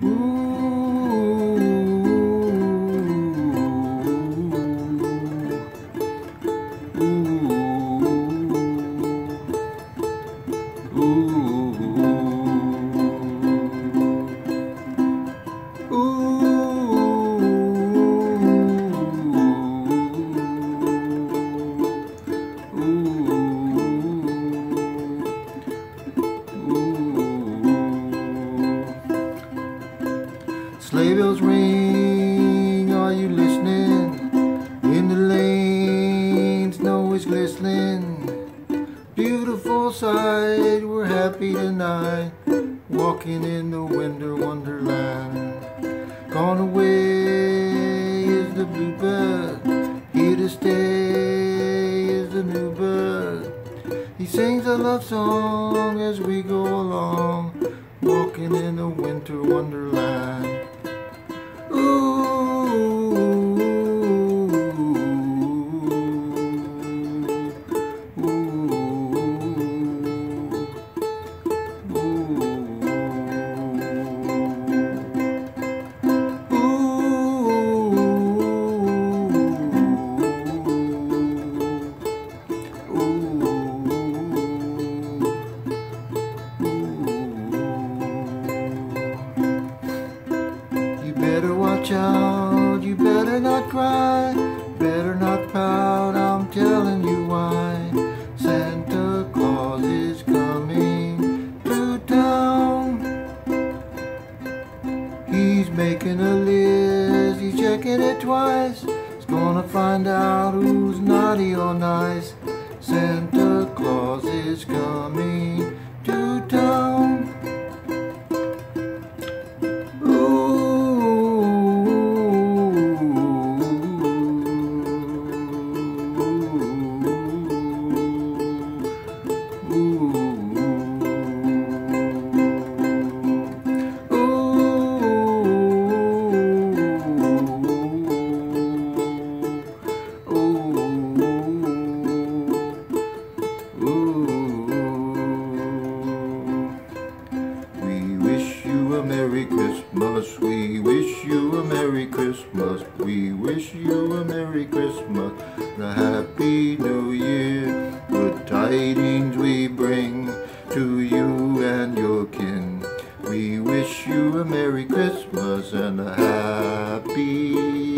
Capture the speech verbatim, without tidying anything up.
Sleigh bells ring, are you listening? In the lane, snow is glistening. Beautiful sight, we're happy tonight, walking in the winter wonderland. Gone away is the bluebird, here to stay is the new bird. He sings a love song as we go along, walking in the winter wonderland. Better watch out, you better not cry, better not pout, I'm telling you why. Santa Claus is coming to town. He's making a list, he's checking it twice. He's gonna find out who's naughty or nice. Santa Claus is coming to town. Merry Christmas, we wish you a Merry Christmas, we wish you a Merry Christmas, a Happy New Year. Good tidings we bring to you and your kin. We wish you a Merry Christmas and a Happy